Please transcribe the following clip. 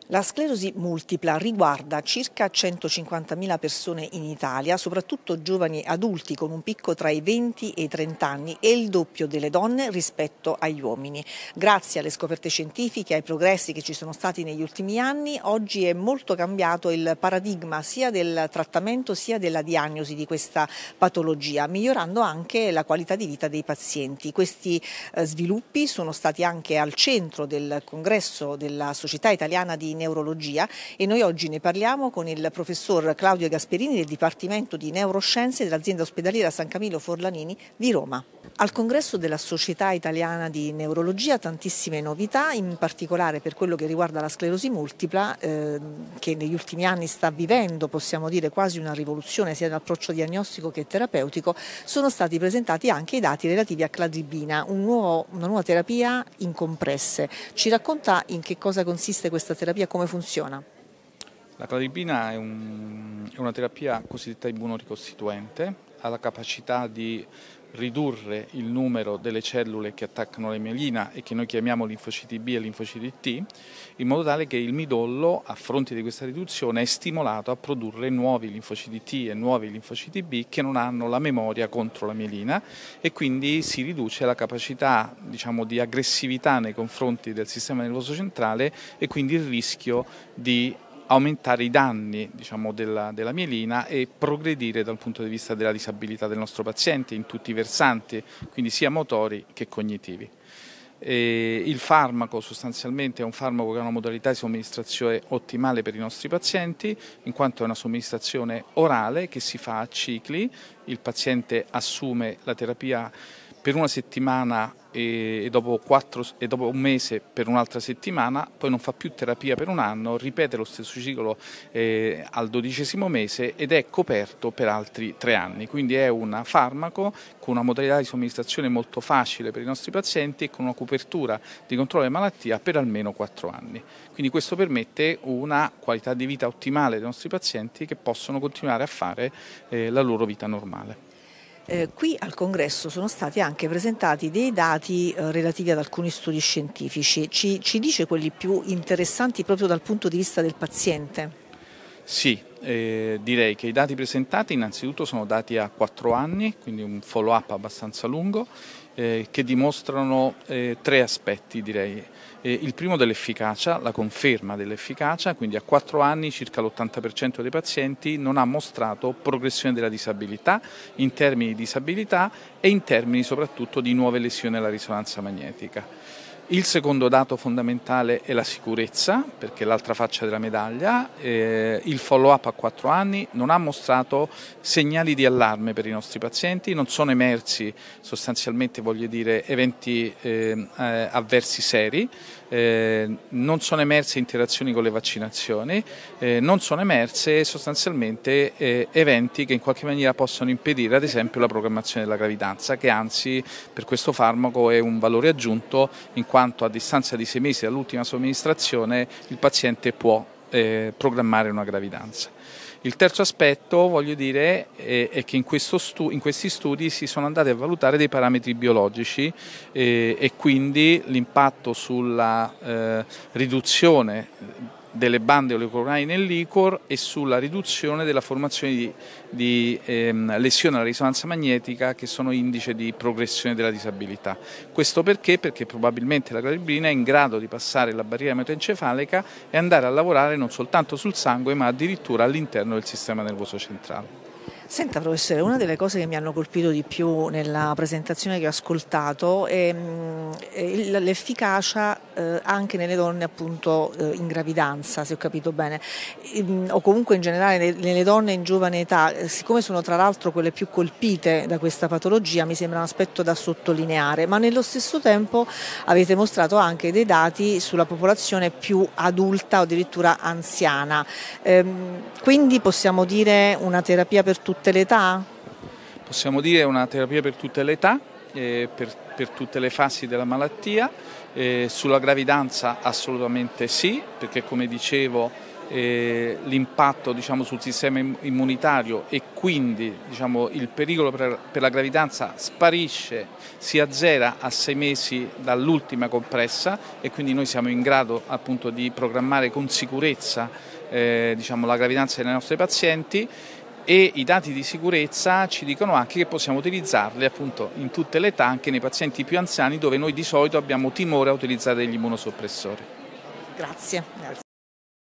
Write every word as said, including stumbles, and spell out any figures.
La sclerosi multipla riguarda circa centocinquantamila persone in Italia, soprattutto giovani adulti con un picco tra i venti e i trenta anni e il doppio delle donne rispetto agli uomini. Grazie alle scoperte scientifiche e ai progressi che ci sono stati negli ultimi anni, oggi è molto cambiato il paradigma sia del trattamento sia della diagnosi di questa patologia, migliorando anche la qualità di vita dei pazienti. Questi eh, sviluppi sono stati anche al centro del congresso della Società Italiana di Neurologia e noi oggi ne parliamo con il professor Claudio Gasperini del Dipartimento di Neuroscienze dell'azienda ospedaliera San Camillo Forlanini di Roma. Al congresso della Società Italiana di Neurologia tantissime novità, in particolare per quello che riguarda la sclerosi multipla, eh, che negli ultimi anni sta vivendo, possiamo dire, quasi una rivoluzione sia nell'approccio diagnostico che terapeutico. Sono stati presentati anche i dati relativi a cladribina, un nuovo, una nuova terapia in compresse. Ci racconta in che cosa consiste questa terapia, come funziona? La cladribina è, un, è una terapia cosiddetta immunoricostituente, ha la capacità di ridurre il numero delle cellule che attaccano la mielina e che noi chiamiamo linfociti B e linfociti T, in modo tale che il midollo, a fronte di questa riduzione, è stimolato a produrre nuovi linfociti T e nuovi linfociti B che non hanno la memoria contro la mielina e quindi si riduce la capacità, diciamo, di aggressività nei confronti del sistema nervoso centrale e quindi il rischio di aumentare i danni, diciamo, della, della mielina e progredire dal punto di vista della disabilità del nostro paziente in tutti i versanti, quindi sia motori che cognitivi. E il farmaco sostanzialmente è un farmaco che ha una modalità di somministrazione ottimale per i nostri pazienti, in quanto è una somministrazione orale che si fa a cicli, il paziente assume la terapia per una settimana e dopo, quattro, e dopo un mese per un'altra settimana, poi non fa più terapia per un anno, ripete lo stesso ciclo eh, al dodicesimo mese ed è coperto per altri tre anni. Quindi è un farmaco con una modalità di somministrazione molto facile per i nostri pazienti e con una copertura di controllo della malattia per almeno quattro anni. Quindi questo permette una qualità di vita ottimale dei nostri pazienti che possono continuare a fare eh, la loro vita normale. Eh, qui al congresso sono stati anche presentati dei dati eh, relativi ad alcuni studi scientifici. Ci, ci dice quelli più interessanti proprio dal punto di vista del paziente? Sì, eh, direi che i dati presentati innanzitutto sono dati a quattro anni, quindi un follow-up abbastanza lungo, eh, che dimostrano eh, tre aspetti, direi. Eh, il primo dell'efficacia, la conferma dell'efficacia, quindi a quattro anni circa l'ottanta per cento dei pazienti non ha mostrato progressione della disabilità in termini di disabilità e in termini soprattutto di nuove lesioni alla risonanza magnetica. Il secondo dato fondamentale è la sicurezza, perché è l'altra faccia della medaglia. Eh, il follow-up a quattro anni non ha mostrato segnali di allarme per i nostri pazienti, non sono emersi sostanzialmente, voglio dire, eventi eh, eh, avversi seri, eh, non sono emerse interazioni con le vaccinazioni, eh, non sono emerse sostanzialmente eh, eventi che in qualche maniera possono impedire ad esempio la programmazione della gravidanza, che anzi per questo farmaco è un valore aggiunto in quanto a distanza di sei mesi dall'ultima somministrazione il paziente può eh, programmare una gravidanza. Il terzo aspetto, voglio dire, è, è che in, questo stu- in questi studi si sono andati a valutare dei parametri biologici eh, e quindi l'impatto sulla eh, riduzione delle bande oleocoronali nel liquor e sulla riduzione della formazione di, di ehm, lesioni alla risonanza magnetica che sono indice di progressione della disabilità. Questo perché? Perché probabilmente la cladribina è in grado di passare la barriera ematoencefalica e andare a lavorare non soltanto sul sangue ma addirittura all'interno del sistema nervoso centrale. Senta professore, una delle cose che mi hanno colpito di più nella presentazione che ho ascoltato è, è l'efficacia eh, anche nelle donne appunto eh, in gravidanza, se ho capito bene, e, o comunque in generale nelle donne in giovane età, siccome sono tra l'altro quelle più colpite da questa patologia, mi sembra un aspetto da sottolineare, ma nello stesso tempo avete mostrato anche dei dati sulla popolazione più adulta o addirittura anziana, ehm, quindi possiamo dire una terapia per tutti tutte le età? Possiamo dire una terapia per tutte le età, eh, per, per tutte le fasi della malattia. Eh, sulla gravidanza assolutamente sì, perché come dicevo eh, l'impatto diciamo, sul sistema immunitario e quindi diciamo, il pericolo per, per la gravidanza sparisce, si azzera a sei mesi dall'ultima compressa e quindi noi siamo in grado appunto di programmare con sicurezza eh, diciamo, la gravidanza dei nostri pazienti. E i dati di sicurezza ci dicono anche che possiamo utilizzarli appunto in tutte le età, anche nei pazienti più anziani dove noi di solito abbiamo timore a utilizzare degli immunosoppressori. Grazie. Grazie.